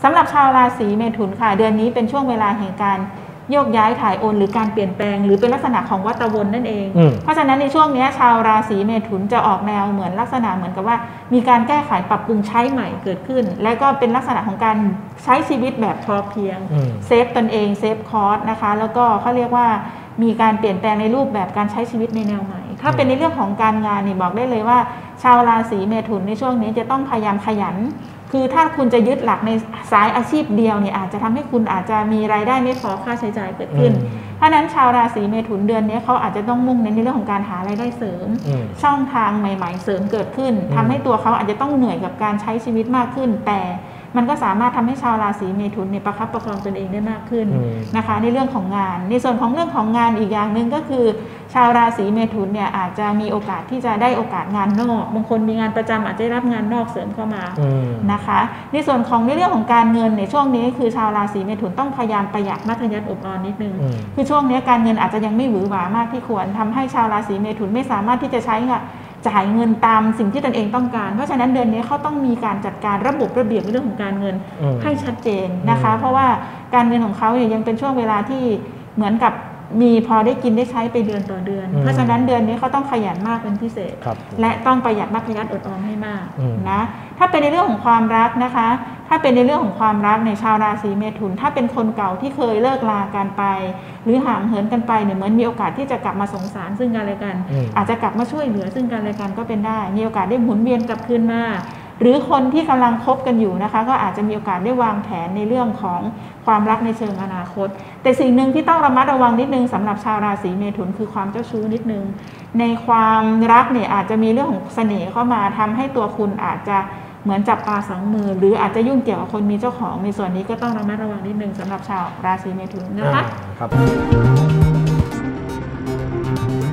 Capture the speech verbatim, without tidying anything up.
สำหรับชาวราศีเมถุนค่ะเดือนนี้เป็นช่วงเวลาแห่งการโยกย้ายถ่ายโอนหรือการเปลี่ยนแปลงหรือเป็นลักษณะของวัฏวนนั่นเองเพราะฉะนั้นในช่วงนี้ชาวราศีเมถุนจะออกแนวเหมือนลักษณะเหมือนกับว่ามีการแก้ไขปรับปรุงใช้ใหม่เกิดขึ้นและก็เป็นลักษณะของการใช้ชีวิตแบบพอเพียงเซฟตนเองเซฟคอสนะคะแล้วก็เขาเรียกว่ามีการเปลี่ยนแปลงในรูปแบบการใช้ชีวิตในแนวใหม่ถ้าเป็นในเรื่องของการงานนี่บอกได้เลยว่าชาวราศีเมถุนในช่วงนี้จะต้องพยายามขยันคือถ้าคุณจะยึดหลักในสายอาชีพเดียวเนี่ยอาจจะทำให้คุณอาจจะมีรายได้ไม่พอค่าใช้จ่ายเกิดขึ้นเพราะนั้นชาวราศีเมถุนเดือนนี้เขาอาจจะต้องมุ่งเน้นในเรื่องของการหารายได้เสริมช่องทางใหม่ๆเสริมเกิดขึ้นทำให้ตัวเขาอาจจะต้องเหนื่อยกับการใช้ชีวิตมากขึ้นแต่มันก็สามารถทำให้ชาวราศีเมถุนเนี่ยประคับประคองตนเองได้มากขึ้นนะคะในเรื่องของงานในส่วนของเรื่องของงานอีกอย่างหนึ่งก็คือชาวราศีเมถุนเนี่ยอาจจะมีโอกาสที่จะได้โอกาสงานนอกบางคนมีงานประจำอาจจะได้รับงานนอกเสริมเข้ามานะคะในส่วนของในเรื่องของการเงินในช่วงนี้คือชาวราศีเมถุนต้องพยายามประหยัดมัธยัสถ์อดออมนิดนึงคือช่วงนี้การเงินอาจจะยังไม่หวือหวามากที่ควรทำให้ชาวราศีเมถุนไม่สามารถที่จะใช้จ่ายเงินตามสิ่งที่ตนเองต้องการเพราะฉะนั้นเดือนนี้เขาต้องมีการจัดการระบบระเบียบในเรื่องของการเงินให้ชัดเจนนะคะเพราะว่าการเงินของเขาเนี่ยยังเป็นช่วงเวลาที่เหมือนกับมีพอได้กินได้ใช้ไปเดือนต่อเดือนเพราะฉะนั้นเดือนนี้เขาต้องขยันมากเป็นพิเศษและต้องประหยัดมัธยัสถ์อดออมให้มากนะถ้าเป็นในเรื่องของความรักนะคะถ้าเป็นในเรื่องของความรักในชาวราศีเมถุนถ้าเป็นคนเก่าที่เคยเลิกลากันไปหรือห่างเหินกันไปเนี่ยเหมือนมีโอกาสที่จะกลับมาสงสารซึ่งกันและกันอาจจะกลับมาช่วยเหลือซึ่งกันและกันก็เป็นได้มีโอกาสได้หมุนเวียนกลับคืนมาหรือคนที่กำลังคบกันอยู่นะคะก็อาจจะมีโอกาสได้วางแผนในเรื่องของความรักในเชิงอนาคตแต่สิ่งหนึ่งที่ต้องระมัดระวังนิดนึงสำหรับชาวราศีเมถุนคือความเจ้าชู้นิดนึงในความรักเนี่ยอาจจะมีเรื่องของเสน่ห์เข้ามาทำให้ตัวคุณอาจจะเหมือนจับปลาสองมือหรืออาจจะยุ่งเกี่ยวกับคนมีเจ้าของในส่วนนี้ก็ต้องระมัดระวังนิดนึงสำหรับชาวราศีเมถุนนะคะ